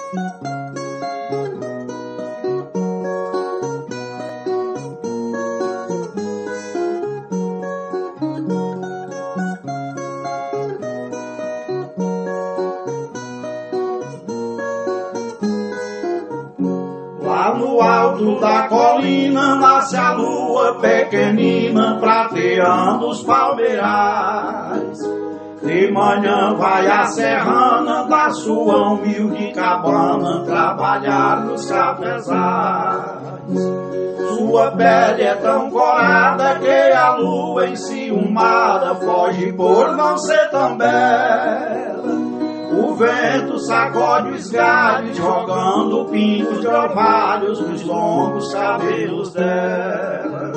Lá no alto da colina nasce a lua pequenina, prateando os palmeirais. De manhã vai a serrana da sua humilde cabana trabalhar nos cafezais. Sua pele é tão corada que a lua enciumada foge por não ser tão bela. O vento sacode os galhos, jogando pingos de orvalhos nos longos cabelos dela.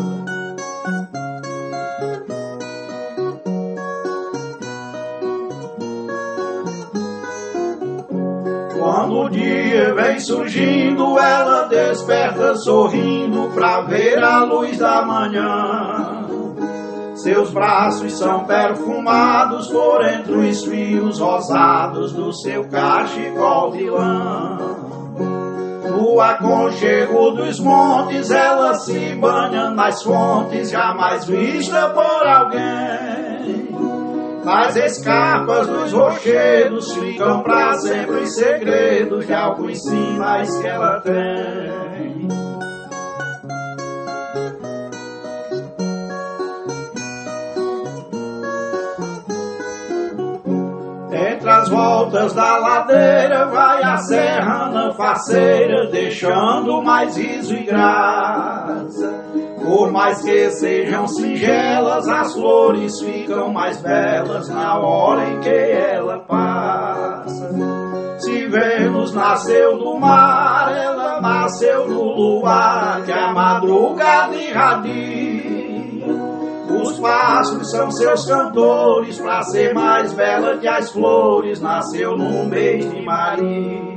Quando o dia vem surgindo, ela desperta sorrindo pra ver a luz da manhã. Seus braços são perfumados por entre os fios rosados do seu cachecol de lã. No aconchego dos montes ela se banha nas fontes jamais vista por alguém. Nas escarpas dos rochedos ficam pra sempre os segredos de alguns sinais que ela tem. Entre as voltas da ladeira vai a serrana faceira, deixando mais riso e graça. Por mais que sejam singelas, as flores ficam mais belas na hora em que ela passa. Se Vênus nasceu do mar, ela nasceu no luar que a madrugada irradia. Os pássaros são seus cantores, pra ser mais bela que as flores, nasceu no mês de Maria.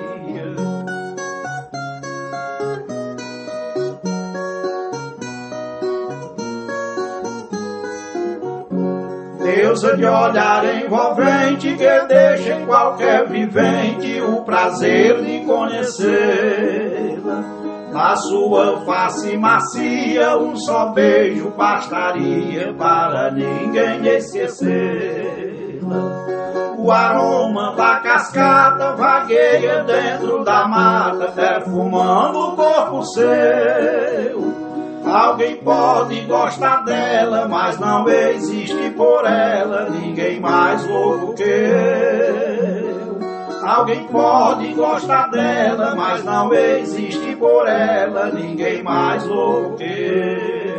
Deusa de olhar envolvente que deixa em qualquer vivente o prazer de conhecê-la. Na sua face macia um só beijo bastaria para ninguém esquecê-la. O aroma da cascata vagueia dentro da mata, perfumando o corpo seu. Alguém pode gostar dela, mas não existe por ela ninguém mais louco que eu. Alguém pode gostar dela, mas não existe por ela ninguém mais louco que eu.